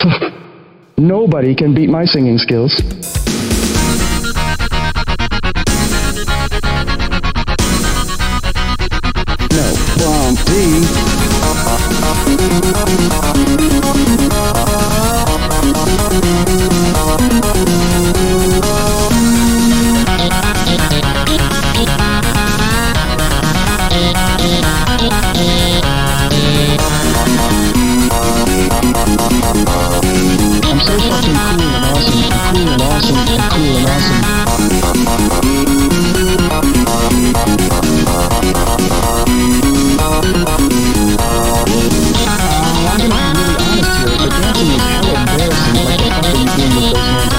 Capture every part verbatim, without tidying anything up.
Nobody can beat my singing skills. No, bomb D. I'm so fucking cool and awesome, and cool and awesome, and cool and awesome. Uh, I'm gonna be really honest here, but dancing is hella embarrassing. Like, what the fuck are you doing with those hands,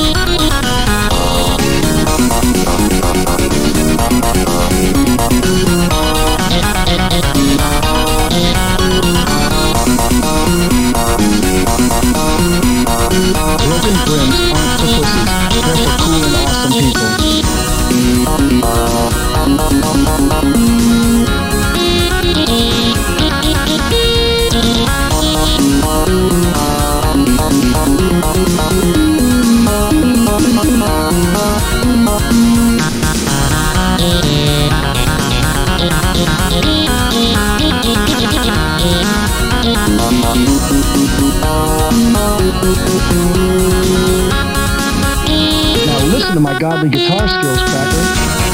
Broken brims aren't for pussies. They're for cool and awesome people. Now listen to my godly guitar skills, Cracker.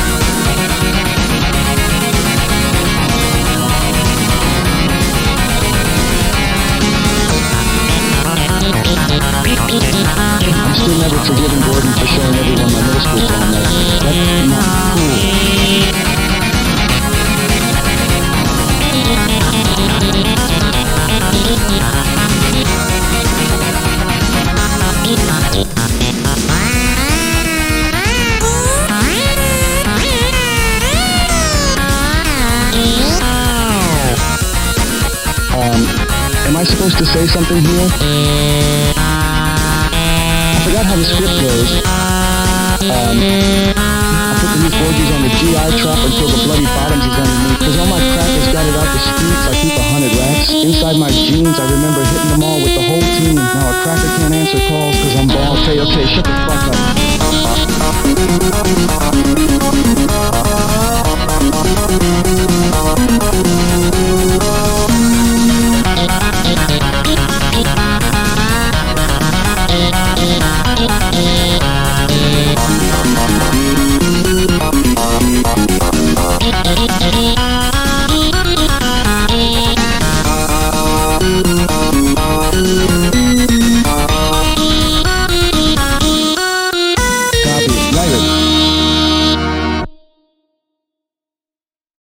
I'm still never forgiving Gordon for showing everyone my middle school prom though. That's not cool. Um, am I supposed to say something here? I forgot how the script goes. Um, I put the new four Gs on the G I trap until the bloody bottoms is underneath. Cause all my crackers got it out the streets, I keep a hundred racks. Inside my jeans, I remember hitting them all with the whole team. Now a cracker can't answer calls cause I'm bald. Okay, okay, shut the fuck